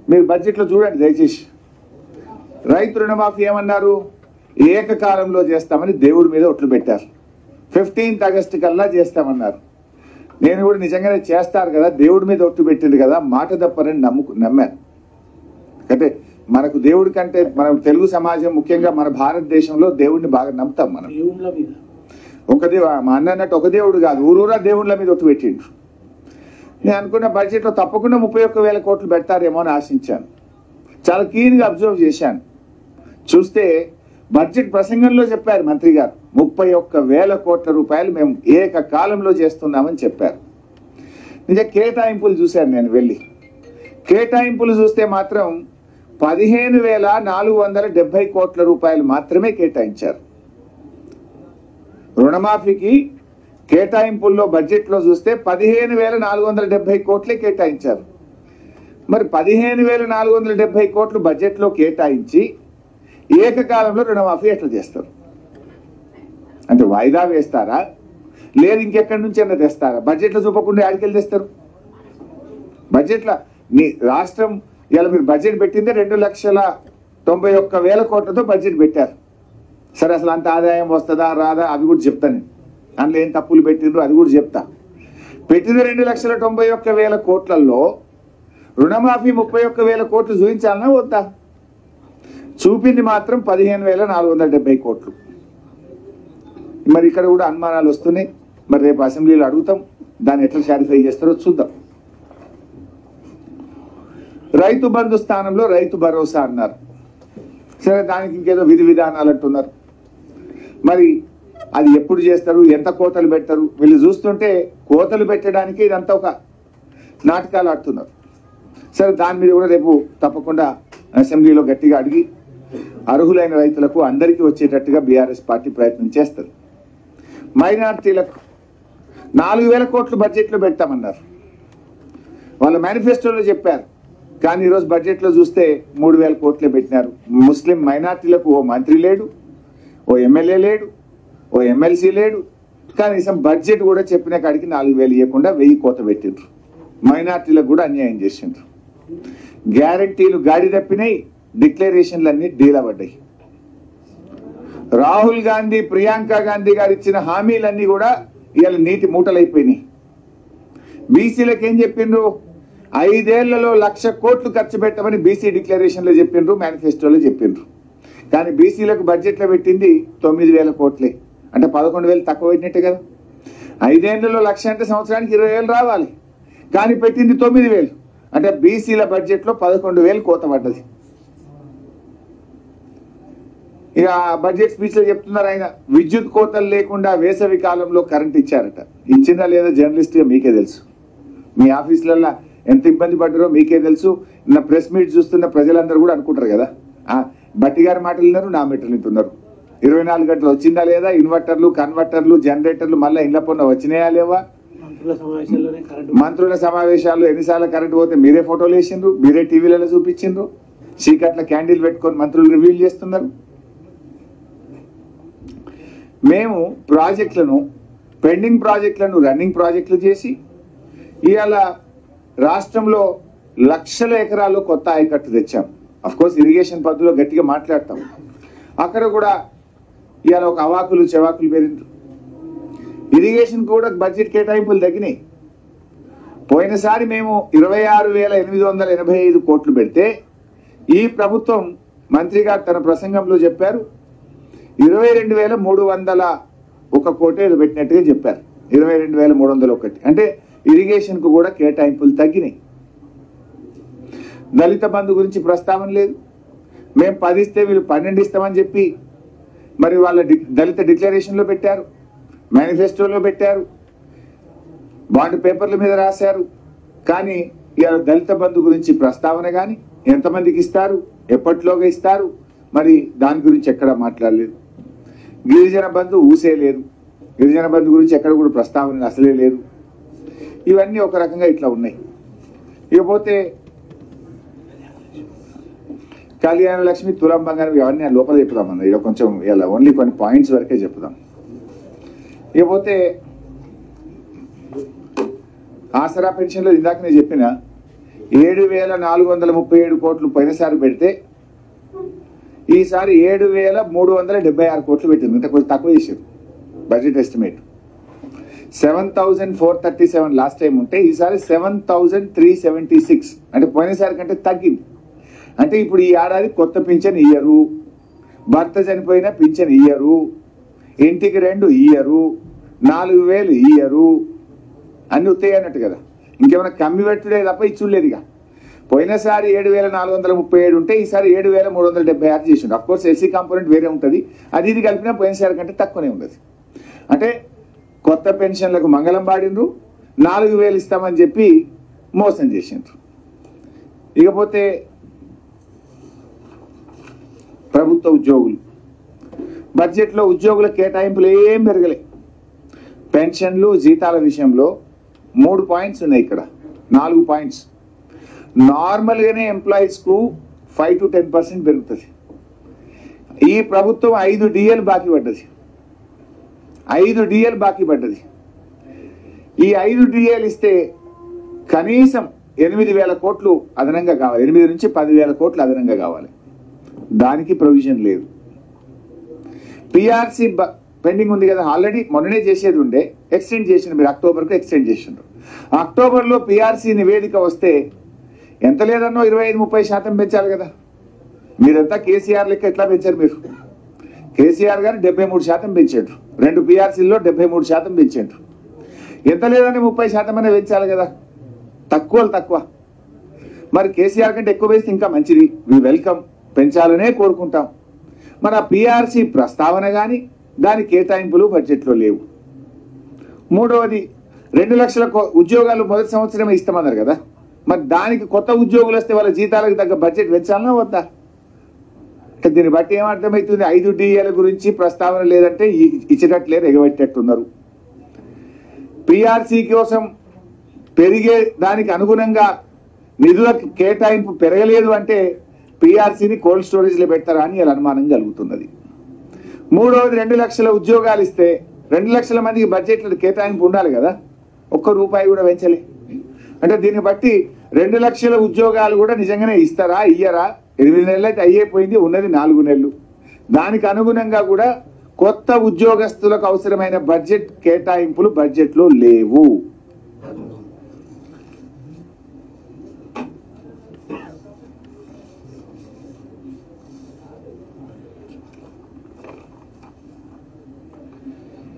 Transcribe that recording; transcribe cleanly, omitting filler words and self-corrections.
మీరు బడ్జెట్లో చూడండి దయచేసి. రైతు రుణమాఫీ ఏమన్నారు, ఏకకాలంలో చేస్తామని దేవుడి మీద ఒట్లు పెట్టారు. 15th ఆగస్టు కల్లా చేస్తామన్నారు. నేను కూడా నిజంగానే చేస్తారు కదా, దేవుడి మీద ఒట్టు పెట్టింది కదా, మాట తప్పరని నమ్మాను. అంటే మనకు దేవుడి కంటే మన తెలుగు సమాజం ముఖ్యంగా మన భారతదేశంలో దేవుడిని బాగా నమ్ముతాం మనం. మా అన్న అన్నట్టు ఒక దేవుడు కాదు, ఊరూరా దేవుళ్ళ మీద ఒట్టు పెట్టిండు. నేను అనుకున్న బడ్జెట్లో తప్పకుండా 31,000 కోట్లు పెడతారేమో అని ఆశించాను. చాలా క్లీన్గా అబ్జర్వ్ చేశాను. చూస్తే బడ్జెట్ ప్రసంగంలో చెప్పారు మంత్రి గారు 31,000 కోట్ల రూపాయలు మేము ఏకకాలంలో చేస్తున్నామని చెప్పారు. నిజ కేటాయింపులు చూశాను నేను వెళ్ళి. కేటాయింపులు చూస్తే మాత్రం 15,470 కోట్ల రూపాయలు మాత్రమే కేటాయించారు. రుణమాఫీకి కేటాయింపుల్లో బడ్జెట్లో చూస్తే 15,470 కోట్లే కేటాయించారు. మరి 15,470 కోట్లు బడ్జెట్లో కేటాయించి ఏకకాలంలో రుణమాఫీ ఎట్లా చేస్తారు? అంటే వాయిదా వేస్తారా, లేదు ఇంకెక్కడి నుంచి అన్న తెస్తారా? బడ్జెట్లో చూపకుండా ఆడికెళ్ళి తెస్తారు. బడ్జెట్లో మీ రాష్ట్రం ఇలా మీరు బడ్జెట్ పెట్టిందే 2,91,000 కోట్లతో బడ్జెట్ పెట్టారు. సరే, అసలు అంత ఆదాయం వస్తుందా రాదా అది కూడా చెప్తాను నేను. అందులో ఏం తప్పులు పెట్టిండ్రు అది కూడా చెప్తా. పెట్టింది 2,91,000 కోట్లలో రుణమాఫీ 31,000 కోట్లు చూపించాలన్నా వద్దా? చూపింది మాత్రం 15,470 కోట్లు. మరి ఇక్కడ కూడా అనుమానాలు వస్తున్నాయి. మరి రేపు అసెంబ్లీలో అడుగుతాం, దాన్ని ఎట్లా సాటిస్ఫై చేస్తారో చూద్దాం. రైతు బంధు స్థానంలో రైతు భరోసా అన్నారు. సరే, దానికి ఇంకేదో విధి విధానాలు అంటున్నారు. మరి అది ఎప్పుడు చేస్తారు, ఎంత కోతలు పెడతారు? వీళ్ళు చూస్తుంటే కోతలు పెట్టడానికి ఇదంతా ఒక నాటకాలు ఆడుతున్నారు. సరే, దాని మీద కూడా రేపు తప్పకుండా అసెంబ్లీలో గట్టిగా అడిగి అర్హులైన రైతులకు అందరికీ వచ్చేటట్టుగా బీఆర్ఎస్ పార్టీ ప్రయత్నం చేస్తుంది. మైనార్టీలకు 4,000 కోట్లు బడ్జెట్లో పెడతామన్నారు. వాళ్ళ మేనిఫెస్టోలో చెప్పారు. కానీ ఈరోజు బడ్జెట్లో చూస్తే 3,000 కోట్లే పెట్టినారు. ముస్లిం మైనార్టీలకు ఓ మంత్రి లేడు, ఓ ఎమ్మెల్యే లేడు, ఓ ఎమ్మెల్సీ లేడు. కనీసం బడ్జెట్ కూడా చెప్పిన కాడికి 4,000 ఇవ్వకుండా 1,000 కోత పెట్టిండ్రు. మైనార్టీలకు కూడా అన్యాయం చేసిండ్రు. గ్యారంటీలు గాడి తప్పినాయి, డిక్లరేషన్లన్నీ డీలా పడ్డాయి. రాహుల్ గాంధీ, ప్రియాంక గాంధీ గారు ఇచ్చిన హామీలన్నీ కూడా ఇవాళ నీటి మూటలైపోయినాయి. బీసీలకు ఏం చెప్పిండ్రు? 5 ఏళ్లలో 1,00,000 కోట్లు ఖర్చు పెట్టమని బీసీ డిక్లరేషన్లో చెప్పిండ్రు, మేనిఫెస్టోలో చెప్పిండ్రు. కానీ బీసీలకు బడ్జెట్లో పెట్టింది 9,000 కోట్లే. అంటే 11,000 తక్కువ పెట్టినట్టే కదా. 5 ఏళ్లలో 1,00,000 అంటే సంవత్సరానికి 20,000 రావాలి. కానీ పెట్టింది 9,000. అంటే బీసీల బడ్జెట్లో 11,000 కోత పడ్డది. ఇక బడ్జెట్ స్పీచ్లో చెప్తున్నారు ఆయన, విద్యుత్ కోతలు లేకుండా వేసవి కాలంలో కరెంట్ ఇచ్చారట. ఇచ్చిందా లేదా జర్నలిస్ట్గా మీకే తెలుసు. మీ ఆఫీసులలో ఎంత ఇబ్బంది పడ్డారో మీకే తెలుసు. నా ప్రెస్ మీట్ చూస్తున్న ప్రజలందరూ కూడా అనుకుంటారు కదా, బట్టి గారి మాటలు విన్నారు, నా మెటలు వింటున్నారు. 24 గంటలు వచ్చిందా లేదా? ఇన్వర్టర్లు, కన్వర్టర్లు, జనరేటర్లు మళ్ళీ ఇళ్ల పొన్న వచ్చినాయా లేవా? మంత్రుల సమావేశాలు ఎన్నిసార్లు కరెంట్ పోతే మీరే ఫోటోలు వేసిండ్రు, మీరే టీవీలలో చూపించిండ్రు. చీకట్ల క్యాండిల్ పెట్టుకొని మంత్రులు రివ్యూలు చేస్తున్నారు. మేము ప్రాజెక్టులను, పెండింగ్ ప్రాజెక్టులను రన్నింగ్ ప్రాజెక్టులు చేసి ఇవాళ రాష్ట్రంలో లక్షల ఎకరాల్లో కొత్త ఆయకట్టు తెచ్చాం. అఫ్కోర్స్ ఇరిగేషన్ పద్ధతిలో గట్టిగా మాట్లాడతాం. అక్కడ కూడా ఇవాళ ఒక అవాకులు చెవాకులు పెరిగిండ్రు. ఇరిగేషన్ కూడా బడ్జెట్ కేటాయింపులు తగ్గినాయి. పోయినసారి మేము 26,885 కోట్లు పెడితే ఈ ప్రభుత్వం మంత్రి గారు తన ప్రసంగంలో చెప్పారు 22,301 కోటి పెట్టినట్టుగా చెప్పారు. 22,301. అంటే ఇరిగేషన్ కు కూడా కేటాయింపులు తగ్గినాయి. దళిత బంధు గురించి ప్రస్తావన లేదు. మేము 10 ఇస్తే వీళ్ళు 12 ఇస్తామని చెప్పి మరి వాళ్ళ దళిత డిక్లరేషన్లో పెట్టారు, మేనిఫెస్టోలో పెట్టారు, బాండ్ పేపర్ల మీద రాశారు. కానీ ఇవాళ దళిత బంధు గురించి ప్రస్తావన కానీ, ఎంతమందికి ఇస్తారు, ఎప్పటిలోగా ఇస్తారు, మరి దాని గురించి ఎక్కడ మాట్లాడలేదు. గిరిజన బంధు ఊసే లేదు. గిరిజన బంధు గురించి ఎక్కడ కూడా ప్రస్తావన అసలే లేదు. ఇవన్నీ ఒక రకంగా ఇట్లా ఉన్నాయి. ఇకపోతే కళ్యాణ లక్ష్మి, తులం బంగారం ఇవన్నీ లోపల చెప్పుదామన్నా. ఇక కొంచెం ఇలా ఓన్లీ కొన్ని పాయింట్స్ వరకే చెప్పుదాం. ఇకపోతే ఆసరా పెన్షన్లో ఇందాక నేను చెప్పిన 7,437 కోట్లు పోయినసారి పెడితే ఈసారి 7,376 కోట్లు పెట్టింది. అంటే కొంచెం తక్కువ చేశారు బడ్జెట్ ఎస్టిమేట్. 7,437 లాస్ట్ టైం ఉంటే ఈసారి 7,376, అంటే పోయినసారి కంటే తగ్గింది. అంటే ఇప్పుడు ఈ ఏడాది కొత్త పింఛన్ ఇయ్యరు, భర్త చనిపోయినా పింఛన్ ఇయ్యరు, ఇంటికి 2 ఇయ్యరు, 4,000 ఇయ్యరు, అన్ని ఉత్తాయి అన్నట్టు కదా. ఇంకేమైనా కమ్మి పెట్టుడే తప్ప ఇచ్చులేదు. ఇక పోయినసారి 7,437 ఉంటే ఈసారి 7,376 చేసిండు. అఫ్ కోర్స్ ఎస్సీ కాంపోనెంట్ వేరే ఉంటుంది, అది ఇది కలిపినా పోయినసారి కంటే తక్కువనే ఉన్నది. అంటే కొత్త పెన్షన్లకు మంగళం పాడిండ్రు, 4,000 ఇస్తామని చెప్పి మోసం చేసిండ్రు. ఇకపోతే ప్రభుత్వ ఉద్యోగులు, బడ్జెట్లో ఉద్యోగుల కేటాయింపులు ఏం పెరగలే. పెన్షన్లు జీతాల విషయంలో 3 పాయింట్స్ ఉన్నాయి, ఇక్కడ 4 పాయింట్స్. నార్మల్గానే ఎంప్లాయీస్కు 5 to 10% పెరుగుతుంది. ఈ ప్రభుత్వం 5 DL బాకీ పడ్డది, 5 DL బాకీ పడ్డది. ఈ 5 DL ఇస్తే కనీసం 8,000 కోట్లు అదనంగా కావాలి, 8 నుంచి 10,000 కోట్లు అదనంగా కావాలి. దానికి ప్రొవిజన్ లేదు. పిఆర్సీ పెండింగ్ ఉంది కదా, ఆల్రెడీ మొన్ననే చేసేది ఉండే, ఎక్స్టెండ్ చేసిండ్రు, మీరు అక్టోబర్కు ఎక్స్టెండ్ చేసిండ్రు. అక్టోబర్లో పిఆర్సీ నివేదిక వస్తే ఎంత లేదన్నో 25-30% పెంచాలి కదా. మీరంతా కేసీఆర్ లెక్క ఎట్లా పెంచారు? మీరు కేసీఆర్ గారు 73% పెంచాడు, 2 పిఆర్సీల్లో 73% పెంచాడు. ఎంత లేదని 30% అనే పెంచాలి కదా. తక్కువ. మరి కేసీఆర్ కంటే ఎక్కువ వేస్తే ఇంకా మంచిది, వి వెల్కమ్, పెంచాలనే కోరుకుంటాం. మరి ఆ పిఆర్సీ ప్రస్తావన కానీ దాని కేటాయింపులు బడ్జెట్లో లేవు. మూడవది 2 లక్షల ఉద్యోగాలు మొదటి సంవత్సరమే ఇస్తామన్నారు కదా, మరి దానికి కొత్త ఉద్యోగులు వస్తే వాళ్ళ జీతాలకు తగ్గ బడ్జెట్ పెంచాలన్నా వద్దా? అంటే దీన్ని బట్టి ఏమర్థమవుతుంది? 5 DL గురించి ప్రస్తావన లేదంటే ఇచ్చేటట్లేదు, ఎగబెట్టేట్టున్నారు. పిఆర్సీ కోసం పెరిగే దానికి అనుగుణంగా నిధుల కేటాయింపు పెరగలేదు అంటే పిఆర్సీని కోల్డ్ స్టోరేజ్లో పెడతారా అని ఇలా అనుమానం కలుగుతున్నది. మూడవది 2 లక్షల ఉద్యోగాలు ఇస్తే 2 లక్షల మందికి బడ్జెట్లో కేటాయింపు ఉండాలి కదా, ₹1 కూడా పెంచలే. అంటే దీన్ని బట్టి 2 లక్షల ఉద్యోగాలు కూడా నిజంగానే ఇస్తారా ఇయ్యరా? 8 నెలలు అయితే అయ్యేపోయింది, ఉన్నది 4 నెలలు. దానికి అనుగుణంగా కూడా కొత్త ఉద్యోగస్తులకు అవసరమైన బడ్జెట్ కేటాయింపులు బడ్జెట్లో లేవు.